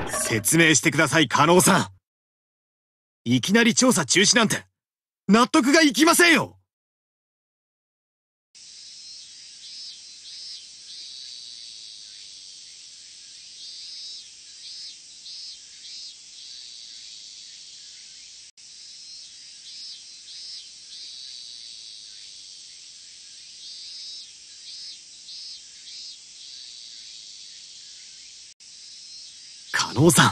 説明してください、加納さん。いきなり調査中止なんて、納得がいきませんよ。加納さ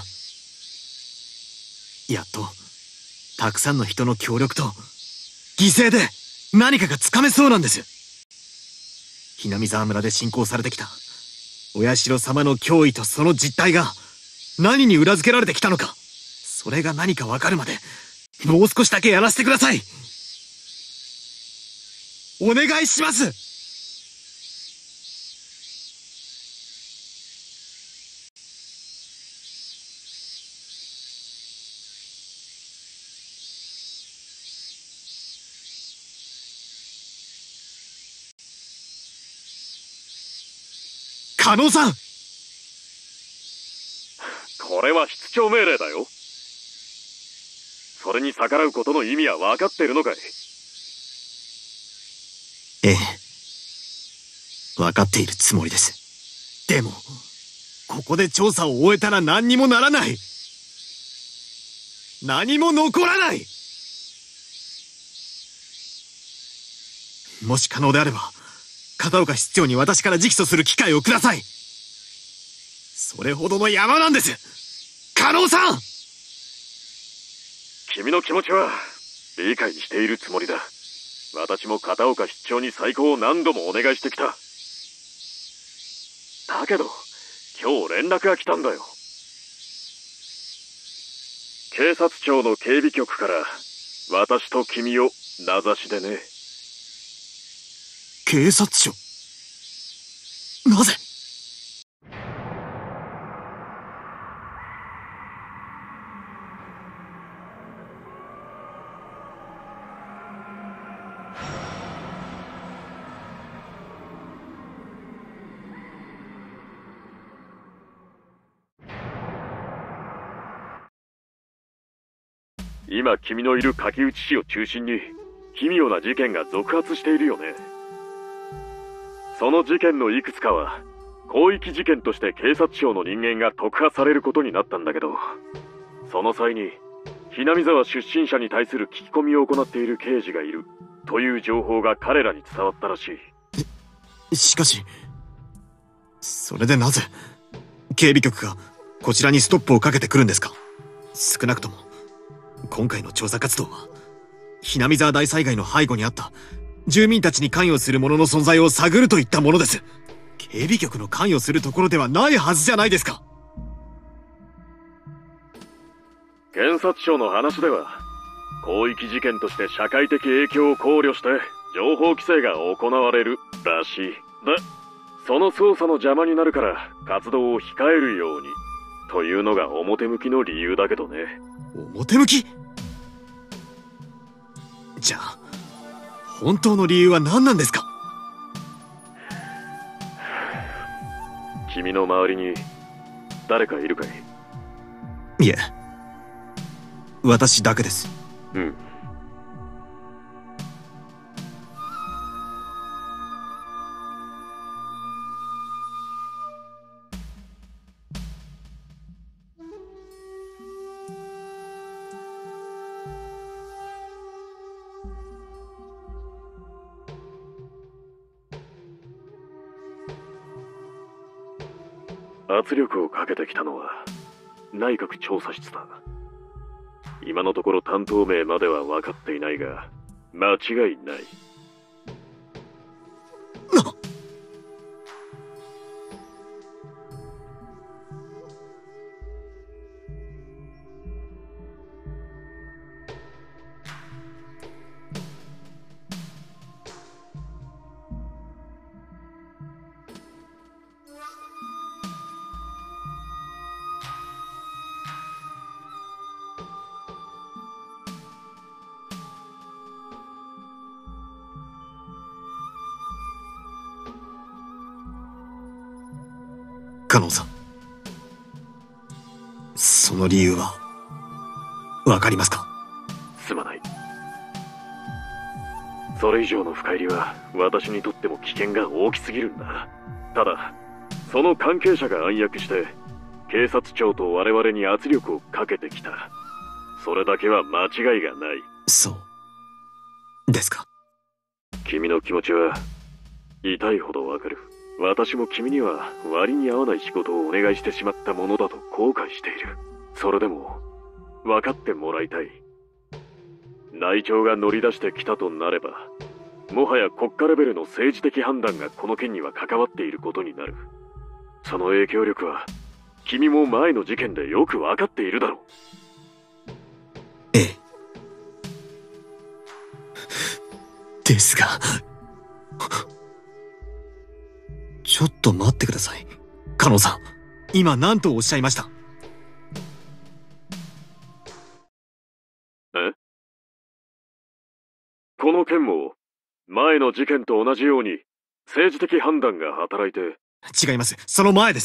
ん。やっと、たくさんの人の協力と、犠牲で何かがつかめそうなんです。ひなみ沢村で信仰されてきた、お社様の脅威とその実態が、何に裏付けられてきたのか、それが何かわかるまで、もう少しだけやらせてください。お願いします。加納さん。 これは室長命令だよ。それに逆らうことの意味は分かってるのかい？ ええ、分かっているつもりです。でも、ここで調査を終えたら何にもならない。何も残らない。もし可能であれば、片岡室長に私から直訴する機会をください。それほどの山なんです、加納さん。 君の気持ちは理解しているつもりだ。私も片岡室長に再考を何度もお願いしてきた。だけど今日連絡が来たんだよ。警察庁の警備局から私と君を名指しでね。 警察庁？なぜ？ 今君のいる柿内市を中心に奇妙な事件が続発しているよね。その事件のいくつかは広域事件として警察庁の人間が特派されることになったんだけど、その際にひなみ沢出身者に対する聞き込みを行っている刑事がいるという情報が彼らに伝わったらしい。 しかし、それでなぜ警備局がこちらにストップをかけてくるんですか？少なくとも今回の調査活動はひなみ沢大災害の背後にあった住民たちに関与する者の存在を探るといったものです。警備局の関与するところではないはずじゃないですか。 検察庁の話では広域事件として社会的影響を考慮して情報規制が行われるらしい。で、その捜査の邪魔になるから活動を控えるようにというのが表向きの理由だけどね。 表向き？じゃあ本当の理由は何なんですか？ 君の周りに誰かいるかい？ いえ、私だけです。 うん。圧力をかけてきたのは内閣調査室だ。今のところ担当名までは分かっていないが間違いない。 加納さん、 その理由は、わかりますか？ すまない。それ以上の深入りは私にとっても危険が大きすぎるんだ。ただ、その関係者が暗躍して警察庁と我々に圧力をかけてきた。それだけは間違いがない。 そうですか。 君の気持ちは痛いほどわかる。私も君には割に合わない仕事をお願いしてしまったものだと後悔している。それでも分かってもらいたい。内調が乗り出してきたとなれば、もはや国家レベルの政治的判断がこの件には関わっていることになる。その影響力は君も前の事件でよく分かっているだろう。 ええ。ですが、ちょっと待ってください。カノンさん、今何とおっしゃいました？ え？この件も前の事件と同じように政治的判断が働いて。 違います。その前です。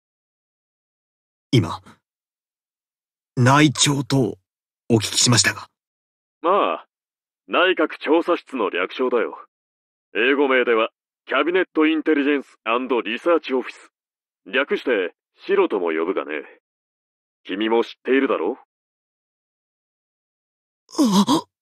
今、内調とお聞きしましたが。 まあ、内閣調査室の略称だよ。英語名ではキャビネットインテリジェンス&リサーチオフィス。略してシロとも呼ぶがね。君も知っているだろう？ あっ！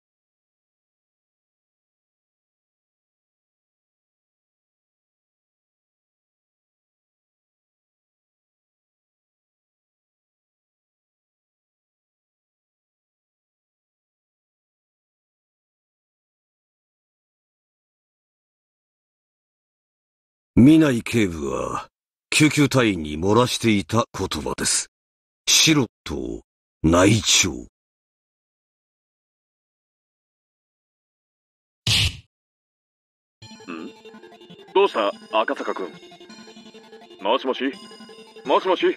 南井警部は救急隊員に漏らしていた言葉です。シロと内調。 どうした赤坂君。もしもしもしもし。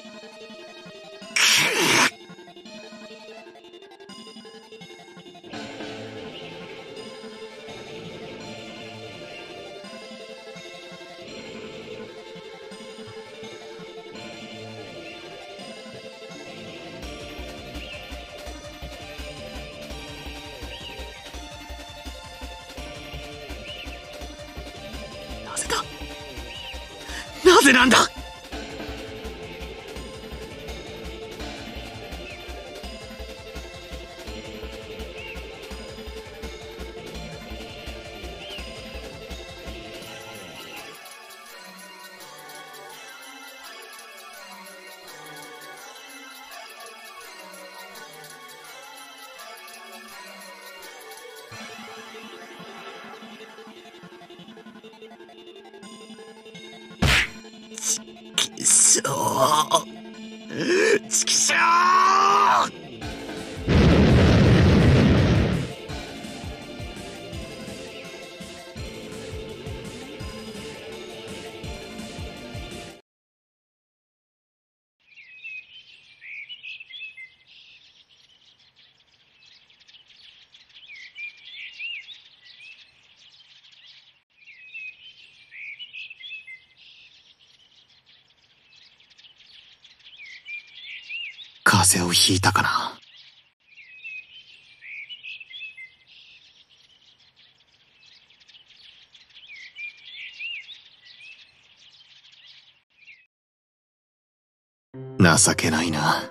なぜだ？なぜなんだ！ちきしょう！風邪をひいたかな。情けないな。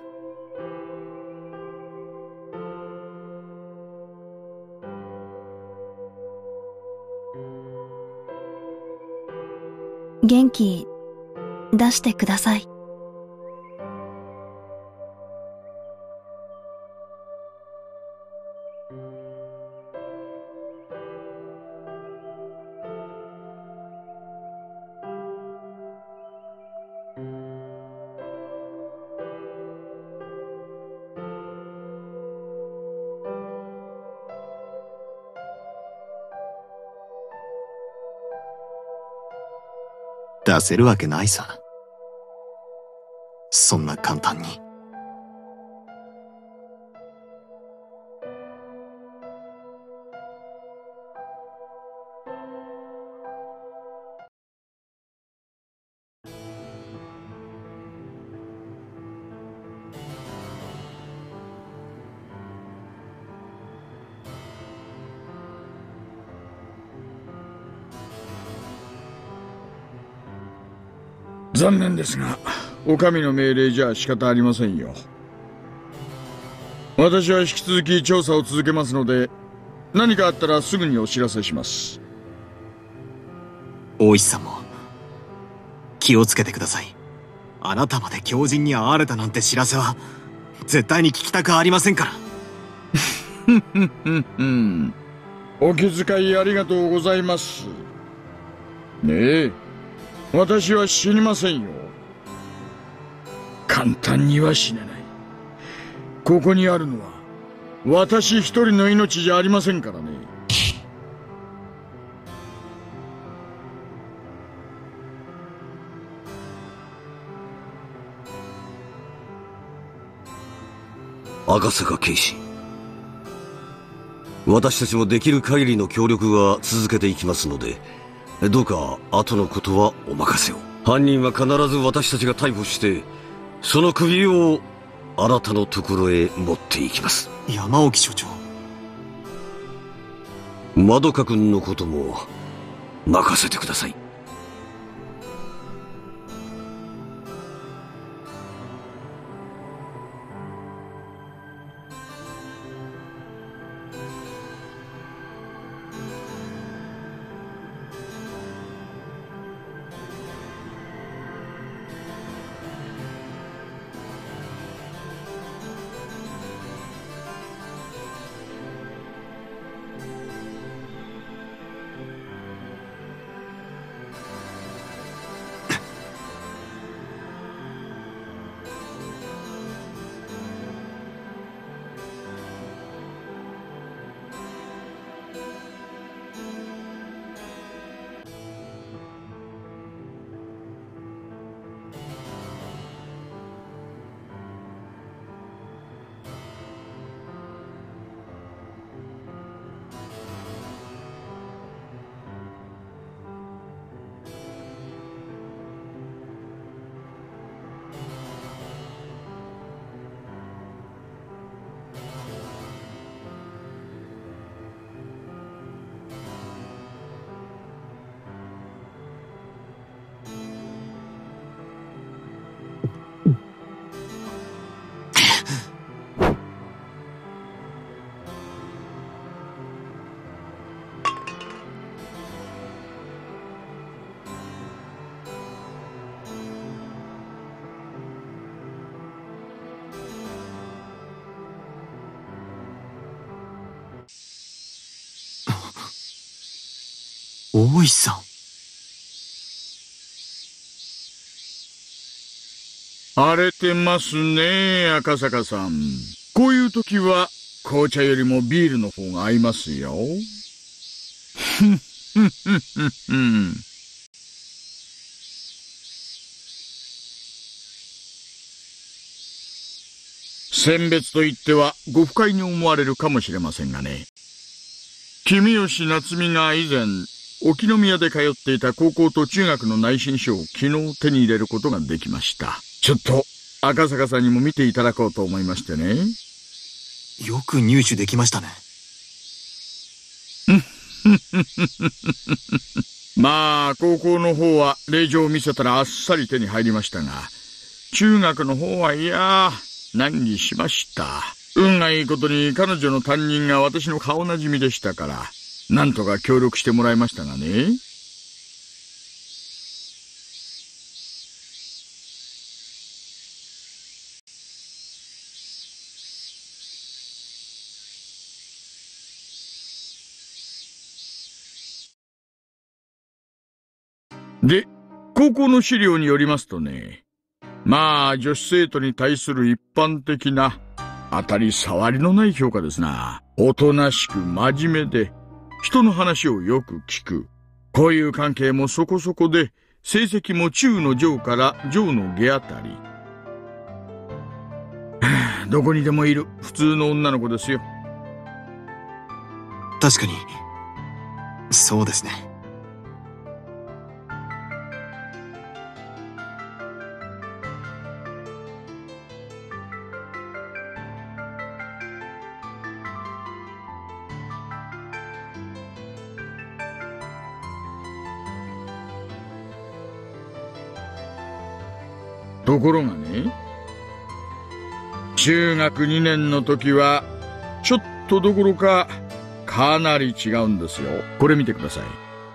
元気出してください。 出せるわけないさ。そんな簡単に。 残念ですが、お上の命令じゃ仕方ありませんよ。私は引き続き調査を続けますので、何かあったらすぐにお知らせします。 大石さんも気をつけてください。あなたまで狂人に会われたなんて知らせは絶対に聞きたくありませんから。 お気遣いありがとうございます。ねえ、私は死にませんよ。簡単には死ねない。ここにあるのは私一人の命じゃありませんからね。 赤坂警視、私たちもできる限りの協力は続けていきますので、どうか後のことはお任せを。犯人は必ず私たちが逮捕して、その首をあなたのところへ持っていきます。 山沖所長、 まどか君のことも任せてください。 大石さん。 荒れてますね、赤坂さん。こういう時は紅茶よりもビールの方が合いますよ。ふんふんふんふんふん。選別と言ってはご不快に思われるかもしれませんがね。君吉夏美が以前沖宮で通っていた高校と中学の内申書を昨日手に入れることができました。ちょっと赤坂さんにも見ていただこうと思いましてね。 よく入手できましたね。 まあ高校の方は令状を見せたらあっさり手に入りましたが、中学の方はいや難儀しました。運がいいことに彼女の担任が私の顔なじみでしたから、なんとか協力してもらいましたがね。で、高校の資料によりますとね、まあ女子生徒に対する一般的な当たり障りのない評価ですな。おとなしく真面目で、人の話をよく聞く。こういう関係もそこそこで、成績も中の上から上の下あたり。どこにでもいる普通の女の子ですよ。 確かに、そうですね。 ところがね、中学2年の時はちょっとどころかかなり違うんですよ。これ見てください。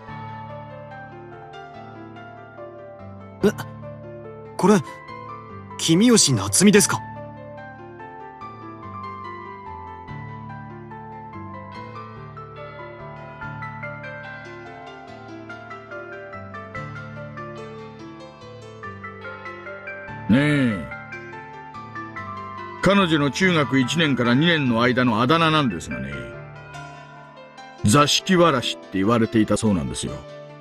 これ、君吉夏美ですか？ ねえ。彼女の中学1年から2年の間のあだ名なんですがね、座敷わらしって言われていたそうなんですよ。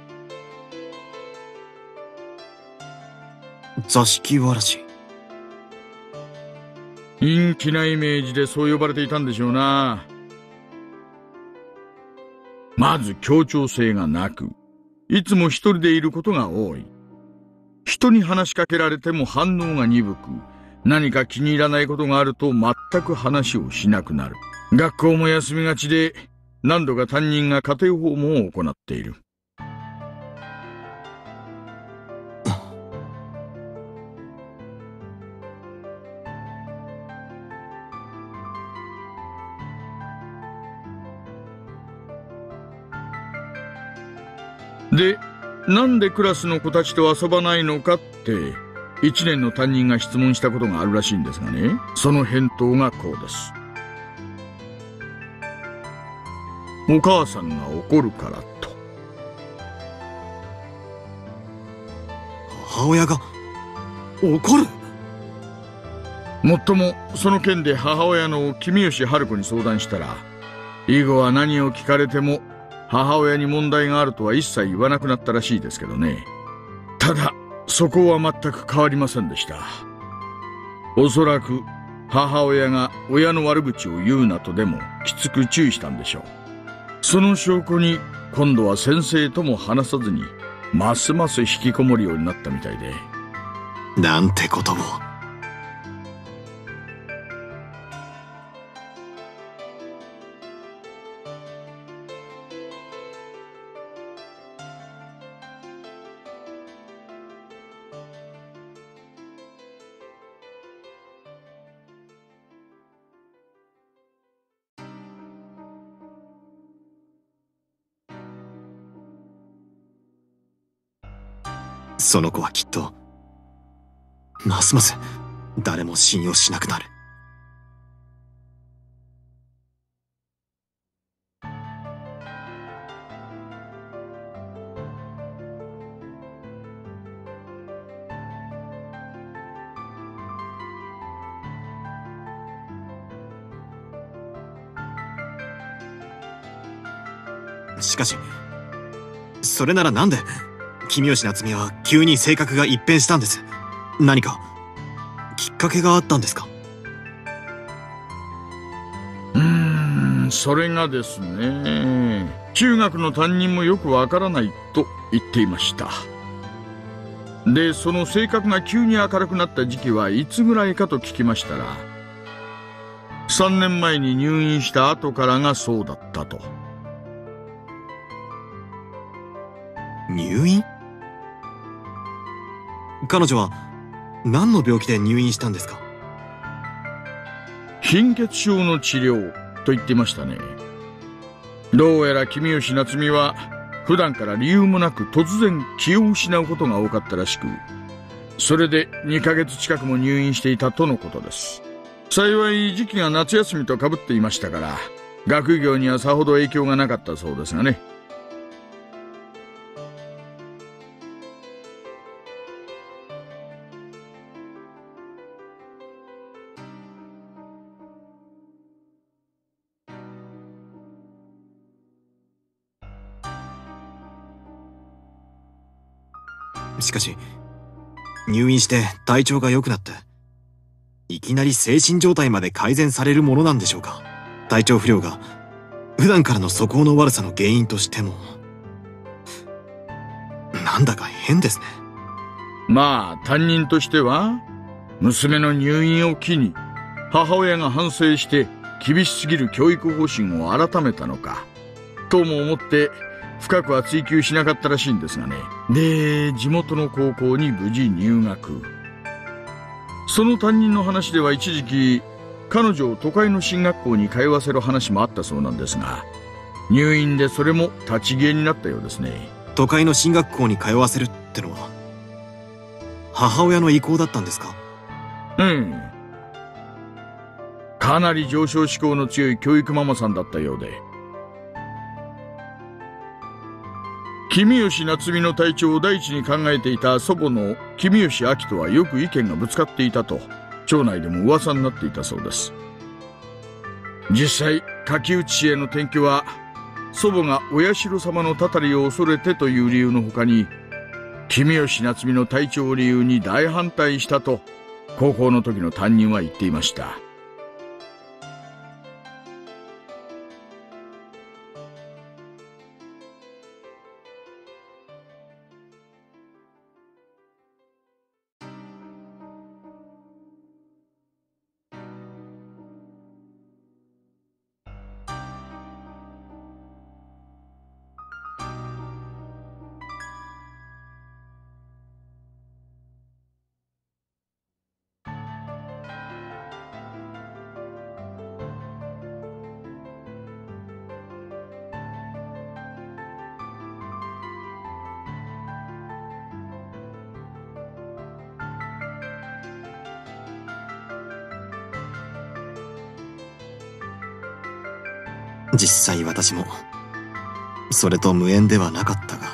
座敷わらし。 陰気なイメージでそう呼ばれていたんでしょうな。まず協調性がなく、いつも一人でいることが多い。人に話しかけられても反応が鈍く、何か気に入らないことがあると全く話をしなくなる。学校も休みがちで、何度か担任が家庭訪問を行っている。で、なんでクラスの子たちと遊ばないのかって、一年の担任が質問したことがあるらしいんですがね、その返答がこうです。お母さんが怒るからと。 母親が怒る？ もっとも、その件で母親の君吉春子に相談したら、以後は何を聞かれても母親に問題があるとは一切言わなくなったらしいですけどね。ただ、そこは全く変わりませんでした。おそらく母親が親の悪口を言うなとでもきつく注意したんでしょう。その証拠に今度は先生とも話さずにますます引きこもるようになったみたいで。 なんてことを。その子はきっと、ますます誰も信用しなくなる。しかし、それならなんで君吉夏美は急に性格が一変したんです？何かきっかけがあったんですか？ それがですね、中学の担任もよくわからないと言っていました。で、その性格が急に明るくなった時期はいつぐらいかと聞きましたら、3年前に入院した後からがそうだったと。 入院？彼女は何の病気で入院したんですか？ 貧血症の治療と言っていましたね。どうやら君吉夏美は普段から理由もなく突然気を失うことが多かったらしく、それで2ヶ月近くも入院していたとのことです。幸い時期が夏休みと被っていましたから、学業にはさほど影響がなかったそうですがね。 しかし、入院して体調が良くなって、いきなり精神状態まで改善されるものなんでしょうか？体調不良が普段からの素行の悪さの原因としても、なんだか変ですね。 まあ、担任としては、娘の入院を機に、母親が反省して厳しすぎる教育方針を改めたのか、とも思って、深くは追求しなかったらしいんですがね。で、地元の高校に無事入学。 その担任の話では一時期彼女を都会の進学校に通わせる話もあったそうなんですが、入院でそれも立ち消えになったようですね。 都会の進学校に通わせるってのは母親の意向だったんですか？ うん。かなり上昇志向の強い教育ママさんだったようで、君吉夏美の体調を第一に考えていた祖母の君吉明とはよく意見がぶつかっていたと町内でも噂になっていたそうです。実際柿内氏への転居は祖母がお社様のたたりを恐れてという理由の他に、君吉夏美の体調を理由に大反対したと高校の時の担任は言っていました。 実際私もそれと無縁ではなかったが、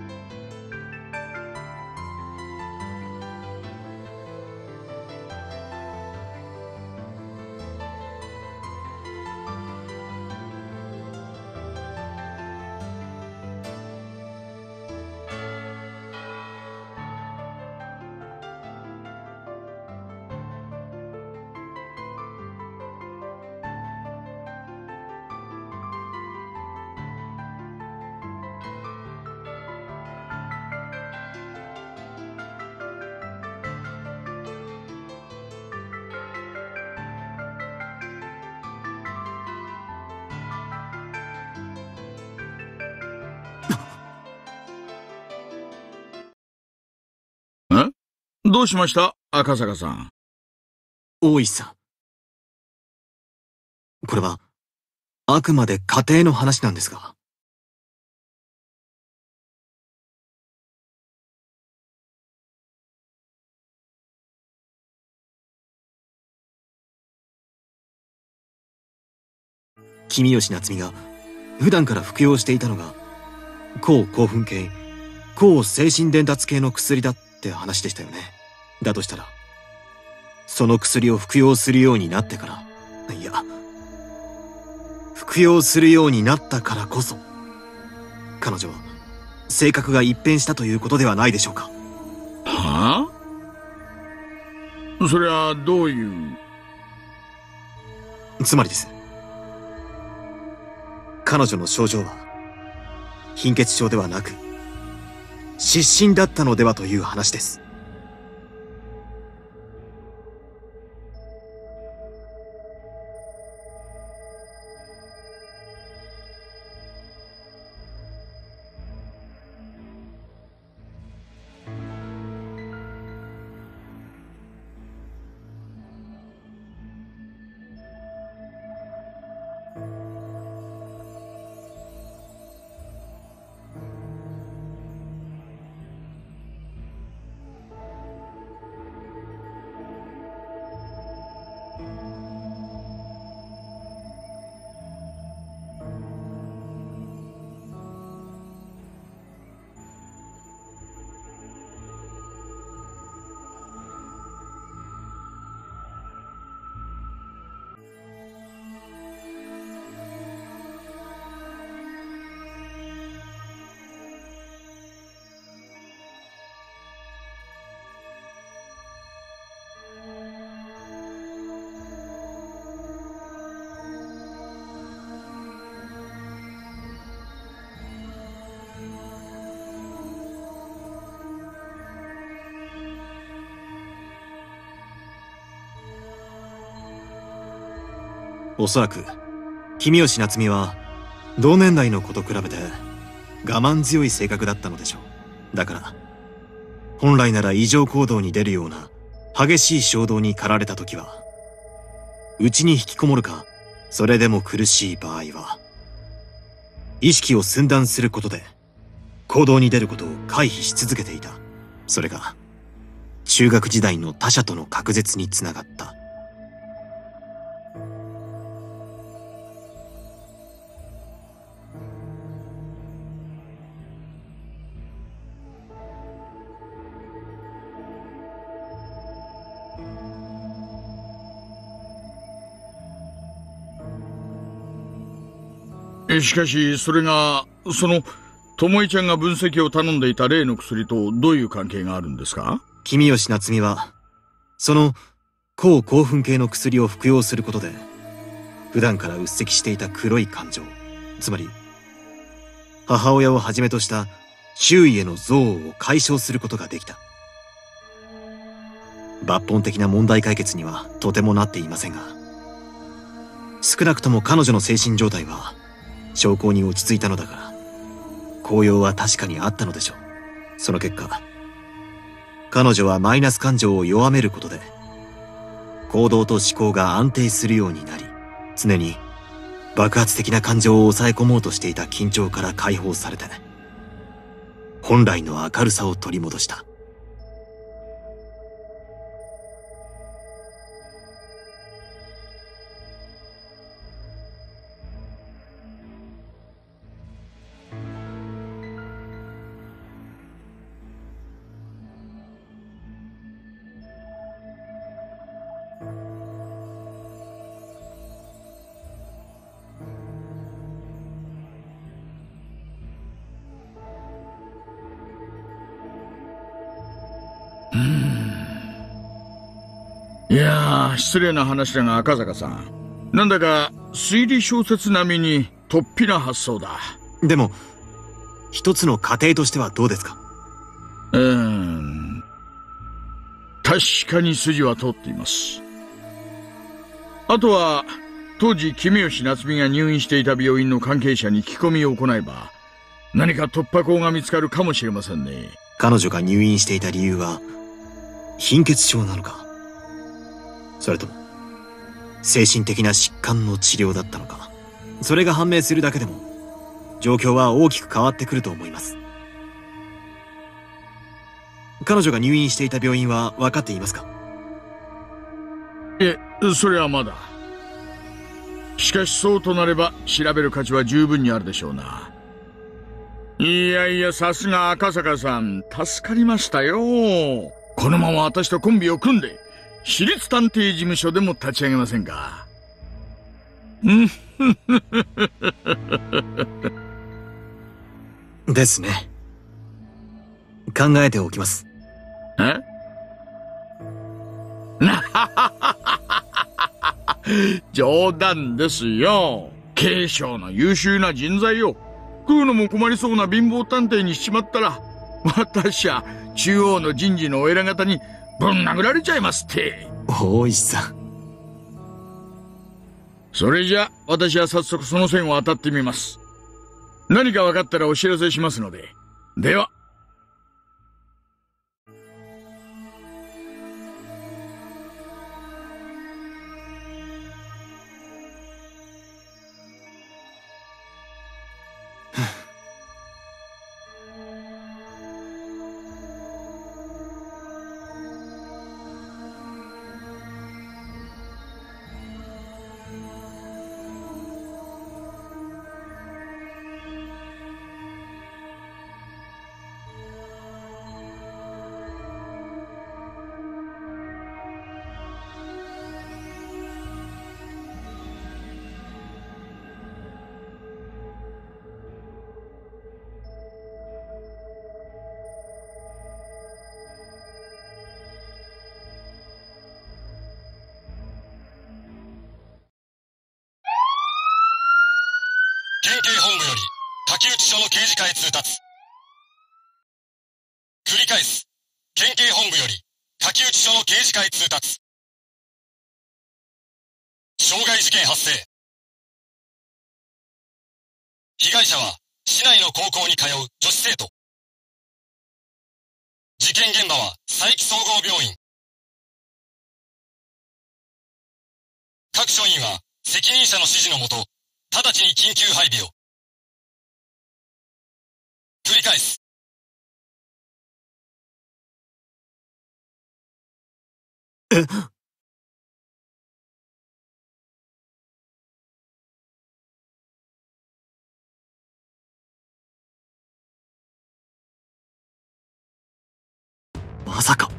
どうしました赤坂さん。 大石さん、これはあくまで家庭の話なんですが。君吉夏美が普段から服用していたのが抗興奮系、抗精神伝達系の薬だって話でしたよね。だとしたらその薬を服用するようになってから、いや、服用するようになったからこそ彼女は性格が一変したということではないでしょうか。 はあ？それはどういう？ つまりです、彼女の症状は貧血症ではなく失神だったのではという話です。おそらく君吉夏美は同年代の子と比べて我慢強い性格だったのでしょう。だから本来なら異常行動に出るような激しい衝動に駆られた時は、内に引きこもるか、それでも苦しい場合は、意識を寸断することで、行動に出ることを回避し続けていた。それが、中学時代の他者との隔絶につながった。 しかし、それが、巴ちゃんが分析を頼んでいた例の薬とどういう関係があるんですか？ 君吉夏美は、その抗興奮系の薬を服用することで、普段からうっせきしていた黒い感情、つまり、母親をはじめとした周囲への憎悪を解消することができた。抜本的な問題解決にはとてもなっていませんが、少なくとも彼女の精神状態は、証拠に落ち着いたのだから、効用は確かにあったのでしょう。その結果、彼女はマイナス感情を弱めることで、行動と思考が安定するようになり、常に爆発的な感情を抑え込もうとしていた緊張から解放されて、本来の明るさを取り戻した。 いやー、失礼な話だが赤坂さん。なんだか推理小説並みに突飛な発想だ。 でも、一つの過程としてはどうですか？ 確かに筋は通っています。あとは、当時君吉夏美が入院していた病院の関係者に聞き込みを行えば、何か突破口が見つかるかもしれませんね。 彼女が入院していた理由は、貧血症なのか、それとも、精神的な疾患の治療だったのか、それが判明するだけでも、状況は大きく変わってくると思います。彼女が入院していた病院は分かっていますか？ それはまだ。しかしそうとなれば調べる価値は十分にあるでしょうな。いやいや、さすが赤坂さん、助かりましたよ。このまま私とコンビを組んで、私立探偵事務所でも立ち上げませんか？ ですね。考えておきます。 冗談ですよ。警視庁の優秀な人材を食うのも困りそうな貧乏探偵にしちまったら、私は中央の人事のお偉方にぶん殴られちゃいますって。 大石さん。 それじゃ私は早速その線を当たってみます。何か分かったらお知らせしますので。では。 県警本部より竹内署の刑事課へ通達。繰り返す。県警本部より竹内署の刑事課へ通達。傷害事件発生。被害者は市内の高校に通う女子生徒。事件現場は佐伯総合病院。 署員は責任者の指示のもと、直ちに緊急配備を。繰り返す。 まさか。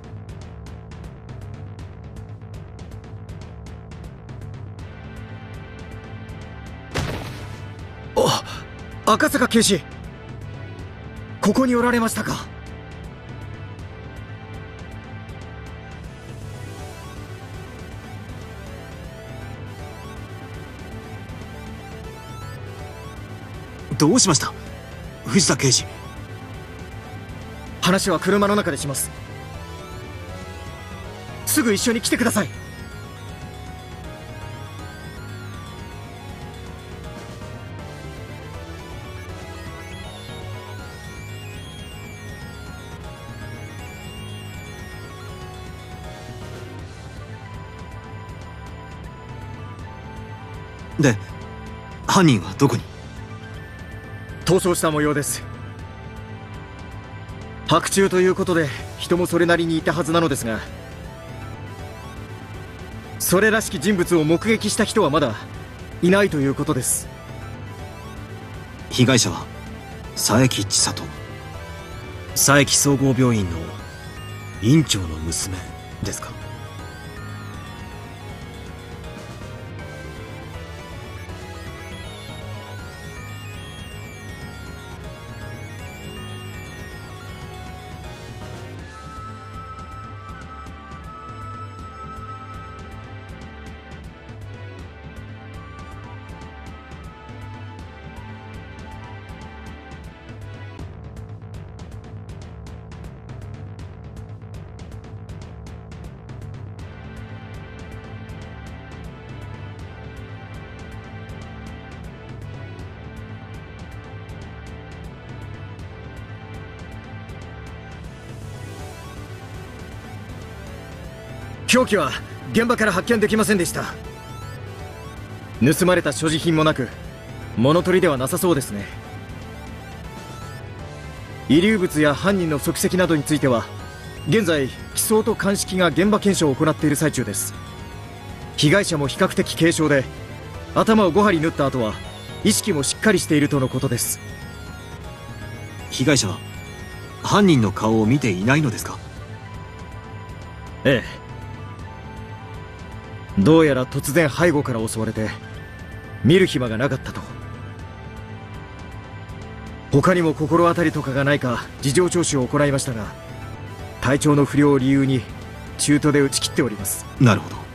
赤坂警視、ここにおられましたか。 どうしました藤田刑事。 話は車の中でします。すぐ一緒に来てください。 で、犯人はどこに？ 逃走した模様です。白昼ということで人もそれなりにいたはずなのですが、それらしき人物を目撃した人はまだいないということです。 被害者は佐伯千里、佐伯総合病院の院長の娘ですか？ 凶器は現場から発見できませんでした。盗まれた所持品もなく、物取りではなさそうですね。遺留物や犯人の足跡などについては現在機捜と鑑識が現場検証を行っている最中です。被害者も比較的軽傷で、頭を5針縫った後は意識もしっかりしているとのことです。 被害者は犯人の顔を見ていないのですか？ ええ。どうやら突然背後から襲われて見る暇がなかったと。他にも心当たりとかがないか事情聴取を行いましたが、体調の不良を理由に中途で打ち切っております。 なるほど。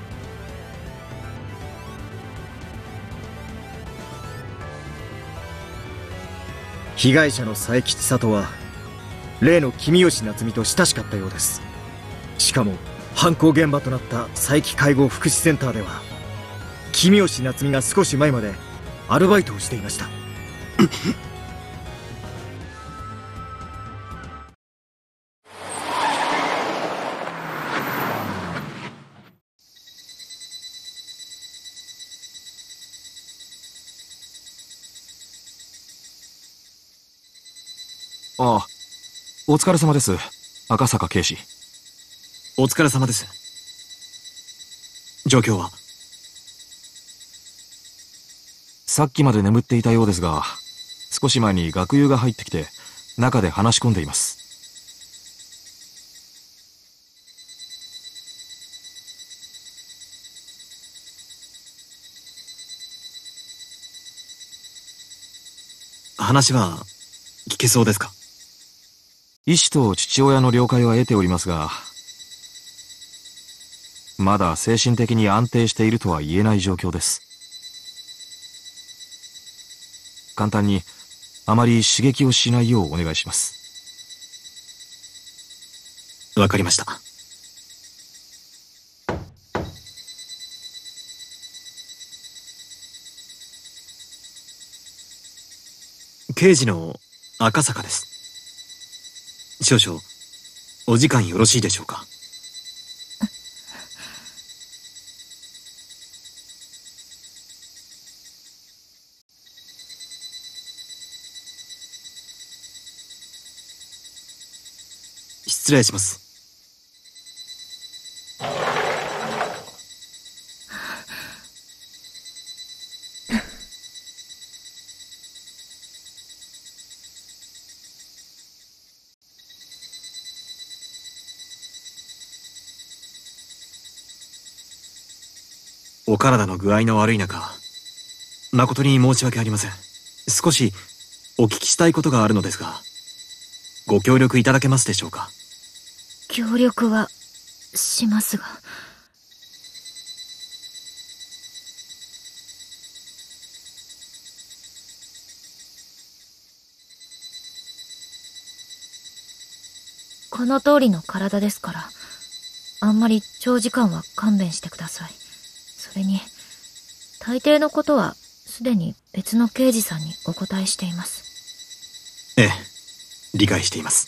被害者の佐伯千里は例の君吉夏美と親しかったようです。しかも犯行現場となった佐伯介護福祉センターでは君吉夏美が少し前までアルバイトをしていました。 ああ、お疲れ様です。赤坂警視。 お疲れ様です。状況は？ さっきまで眠っていたようですが、少し前に学友が入ってきて、中で話し込んでいます。 話は聞けそうですか？ 医師と父親の了解は得ておりますが、まだ精神的に安定しているとは言えない状況です。簡単にあまり刺激をしないようお願いします。 わかりました。刑事の赤坂です。少々お時間よろしいでしょうか？ 失礼します。お体の具合の悪い中、誠に申し訳ありません。少しお聞きしたいことがあるのですが、ご協力いただけますでしょうか？ 協力はしますが。この通りの体ですから、あんまり長時間は勘弁してください。それに、大抵のことはすでに別の刑事さんにお答えしています。 ええ、理解しています。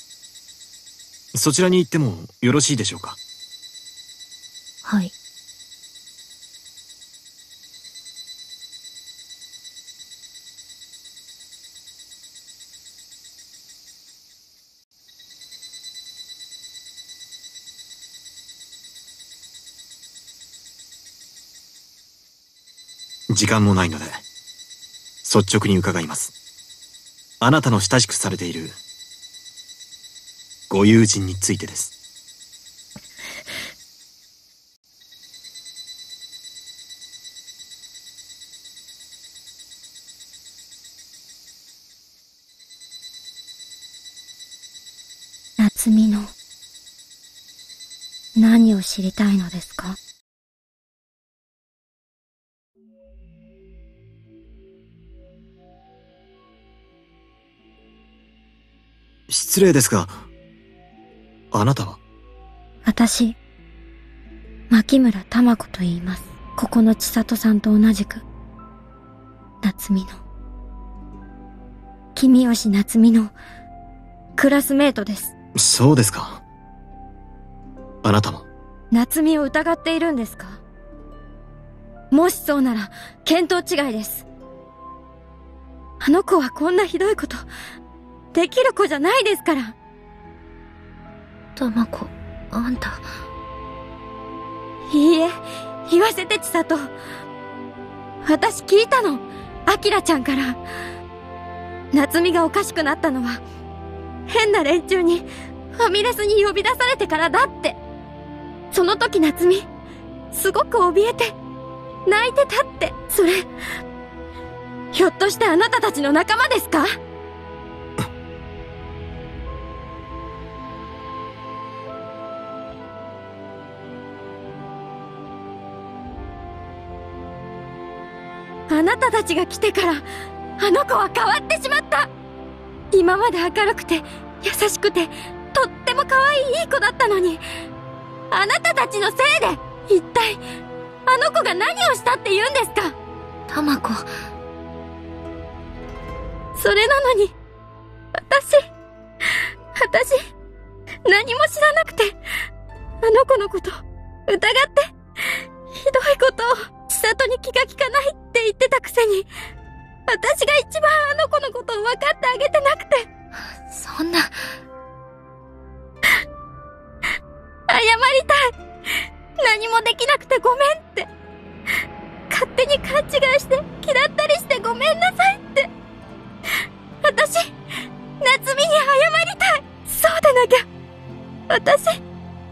そちらに行ってもよろしいでしょうか？ はい。 時間もないので、率直に伺います。あなたの親しくされているご友人についてです。 夏美の何を知りたいのですか？ 失礼ですが、あなたは？ 私、牧村玉子と言います。ここの千里さんと同じく、夏美の、君吉夏美の、クラスメートです。 そうですか。あなたも夏美を疑っているんですか？もしそうなら、見当違いです。あの子はこんなひどいこと、できる子じゃないですから。 玉子、あんた。 いいえ、言わせて千里。私聞いたの、明ちゃんから。夏美がおかしくなったのは、変な連中にファミレスに呼び出されてからだって。その時夏美、すごく怯えて、泣いてたって。それ、ひょっとしてあなたたちの仲間ですか？あなたたちが来てから、あの子は変わってしまった。今まで明るくて、優しくて、とっても可愛いいい子だったのに、あなたたちのせいで、一体、あの子が何をしたって言うんですか？ 玉子。 それなのに、私、何も知らなくて、あの子のこと、疑って、ひどいことを、千里に気が利かないって言ってたくせに、私が一番あの子のことを分かってあげてなくて。 そんな。 謝りたい。何もできなくてごめんって。勝手に勘違いして嫌ったりしてごめんなさいって。私、夏美に謝りたい。そうでなきゃ。私。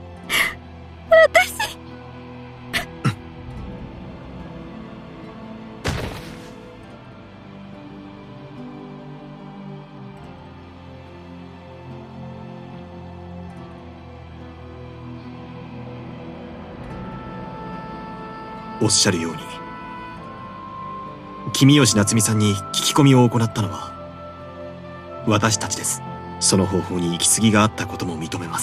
おっしゃるように、君吉夏美さんに聞き込みを行ったのは私たちです。その方法に行き過ぎがあったことも認めます。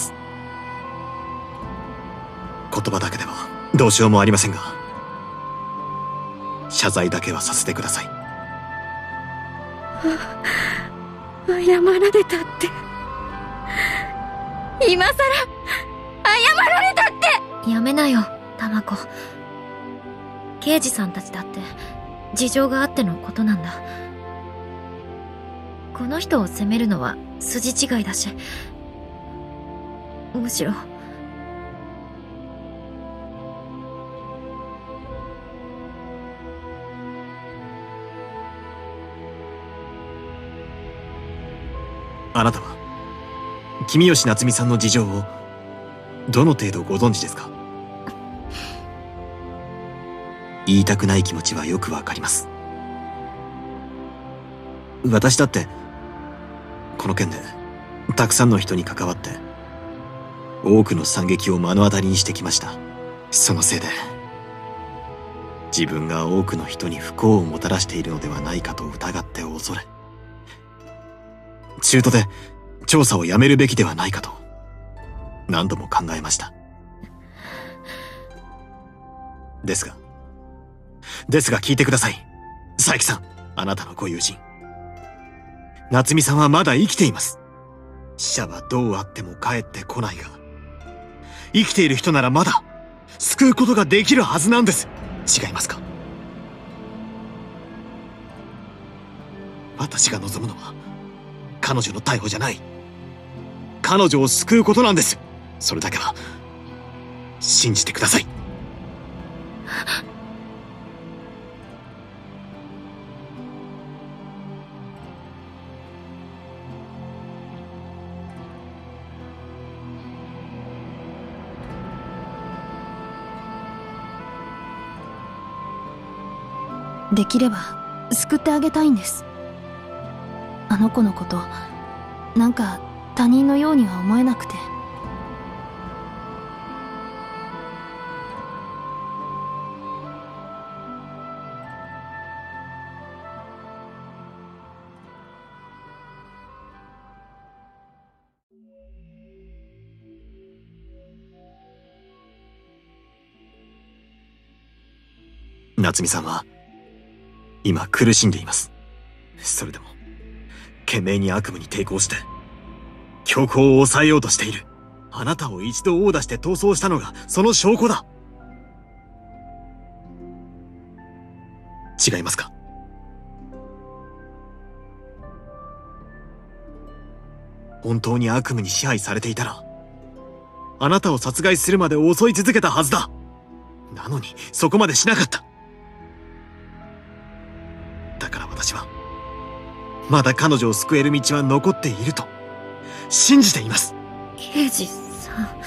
言葉だけではどうしようもありませんが、謝罪だけはさせてください。 謝られたって。今さら謝られたって。 やめなよ、玉子。刑事さんたちだって事情があってのことなんだ。この人を責めるのは筋違いだし、 むしろ。 あなたは君吉夏美さんの事情をどの程度ご存知ですか？言いたくない気持ちはよくわかります。私だってこの件でたくさんの人に関わって多くの惨劇を目の当たりにしてきました。そのせいで自分が多くの人に不幸をもたらしているのではないかと疑って恐れ、中途で調査をやめるべきではないかと何度も考えました。ですが聞いてください。佐伯さん、あなたのご友人夏美さんはまだ生きています。死者はどうあっても帰ってこないが、生きている人ならまだ救うことができるはずなんです。違いますか？私が望むのは彼女の逮捕じゃない、彼女を救うことなんです。それだけは信じてください。 できれば救ってあげたいんです。あの子のことなんか他人のようには思えなくて。 夏美さんは今苦しんでいます。それでも懸命に悪夢に抵抗して強行を抑えようとしている。あなたを一度殴打して逃走したのがその証拠だ。違いますか？本当に悪夢に支配されていたらあなたを殺害するまで襲い続けたはずだ。なのにそこまでしなかった。だから私はまだ彼女を救える道は残っていると信じています。 刑事さん。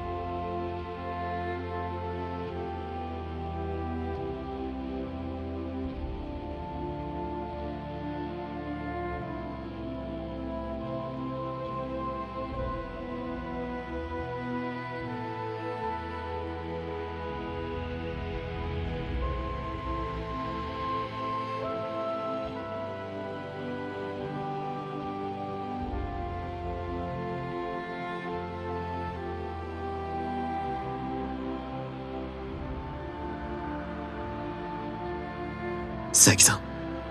佐伯さん、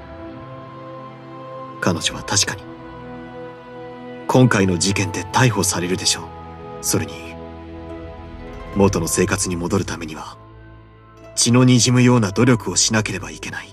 彼女は確かに今回の事件で逮捕されるでしょう。それに元の生活に戻るためには血の滲むような努力をしなければいけない。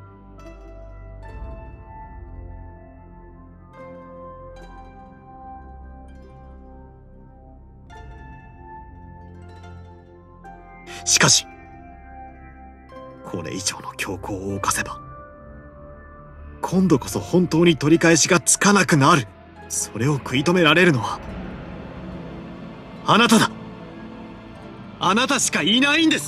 しかしこれ以上の強行を犯せば今度こそ本当に取り返しがつかなくなる。それを食い止められるのはあなただ。あなたしかいないんです。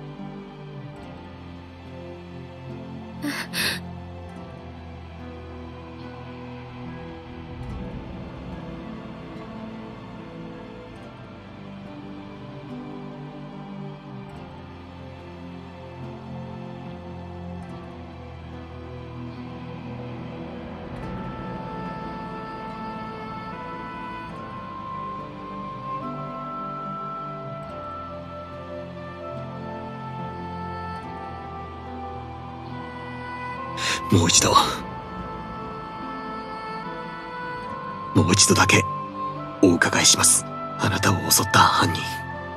もう一度だけお伺いします。あなたを襲った犯人、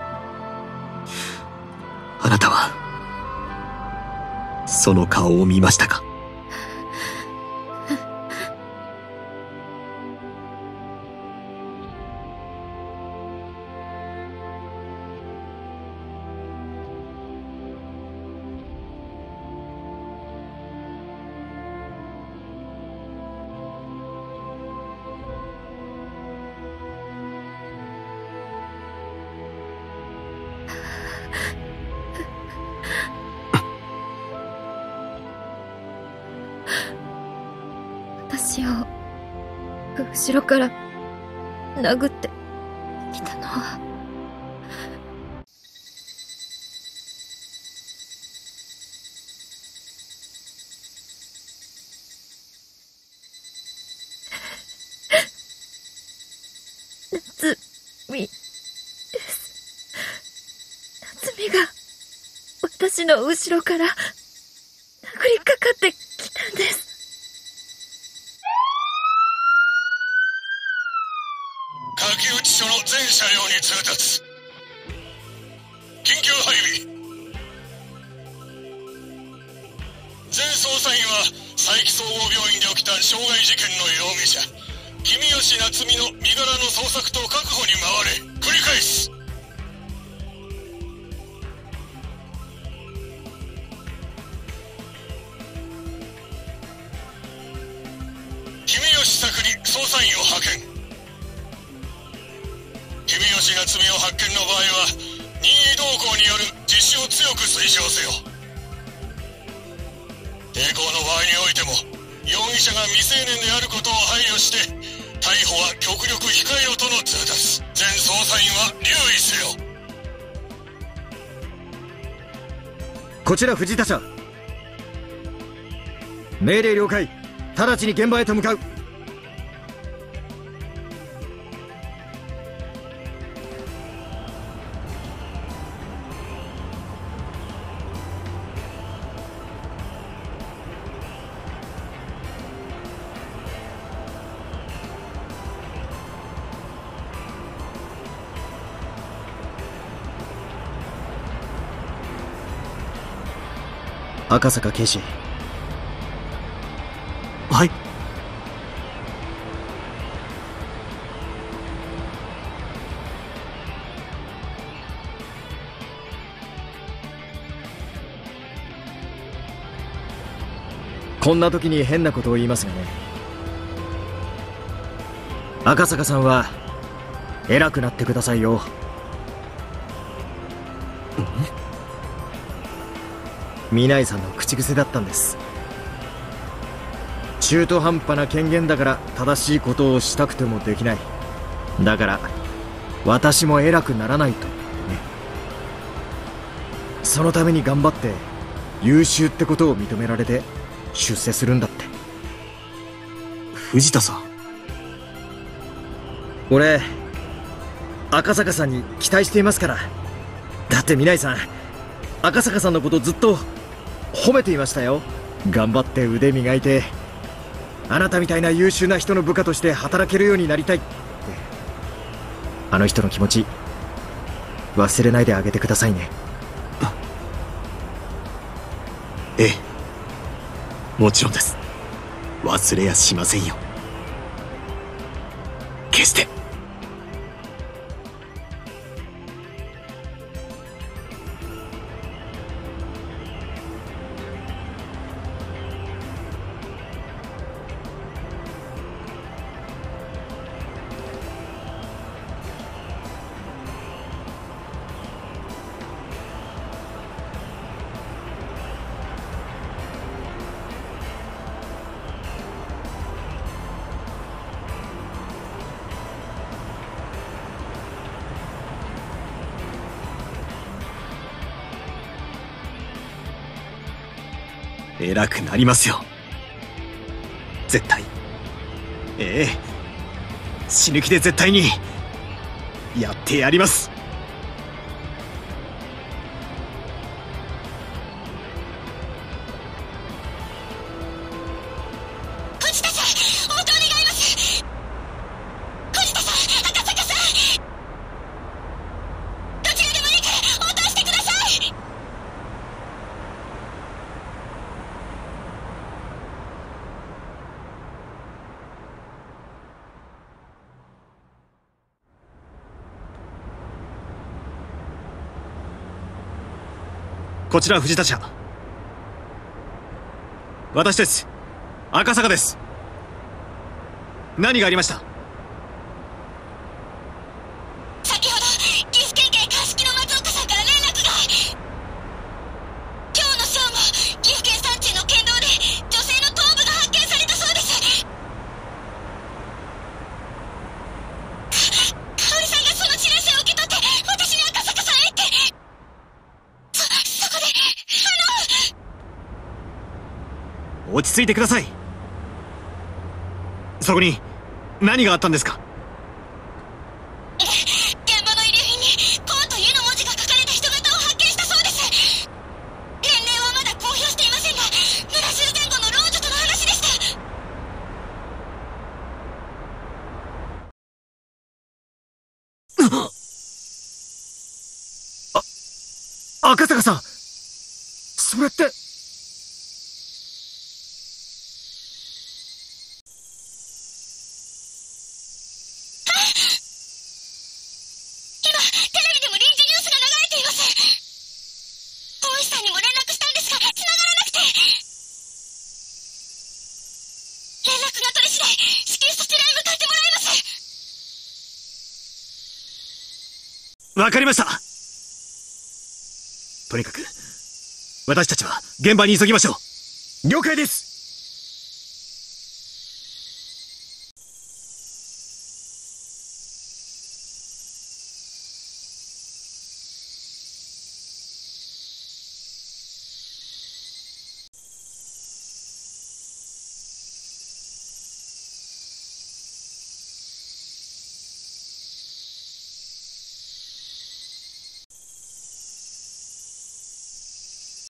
あなたはその顔を見ましたか？ 私を後ろから殴ってきたのは夏美です。夏美が私の後ろから殴りかかってきたんです。 柿内署の全車両に通達。緊急配備。全捜査員は佐伯総合病院で起きた傷害事件の容疑者君吉夏美の身柄の捜索と確保に回れ。繰り返す。君吉作に捜査員を派遣。君吉夏美を発見の場合は任意同行による実施を強く推奨せよ。抵抗の場合においても容疑者が未成年であることを配慮して逮捕は極力控えろとの通達。全捜査員は留意せよ。 こちら藤田社。命令了解。直ちに現場へと向かう。赤坂警視。 はい。 こんな時に変なことを言いますがね、赤坂さんは偉くなってくださいよ。南井さんの口癖だったんです。中途半端な権限だから正しいことをしたくてもできない。だから私も偉くならないとね。そのために頑張って優秀ってことを認められて出世するんだって。 藤田さん、 俺赤坂さんに期待していますから。だって南井さん赤坂さんのことずっと褒めていましたよ。頑張って腕磨いてあなたみたいな優秀な人の部下として働けるようになりたいって。あの人の気持ち忘れないであげてくださいね。 ええ、もちろんです。忘れやしませんよ。決して。偉くなりますよ。絶対。ええ、死ぬ気で絶対にやってやります。 藤田さん、応答願います。藤田さん、赤坂さん、どちらでもいいから応答してください。 こちら藤田社。私です。赤坂です。何がありました？ 先ほど岐阜県警鑑識の松岡さんから連絡が。今日の正午、岐阜県山中の県道で女性の頭部が発見されたそうです。 落ち着いてください。そこに何があったんですか？ 現場の遺留品にコーというの文字が書かれた人型を発見したそうです。年齢はまだ公表していませんが、70前後の老女との話でした。 赤坂さん、それって。 今テレビでも臨時ニュースが流れています。大石さんにも連絡したんですが繋がらなくて、連絡が取れ次第至急そちらへ向かってもらいます。 わかりました。とにかく私たちは現場に急ぎましょう。 了解です。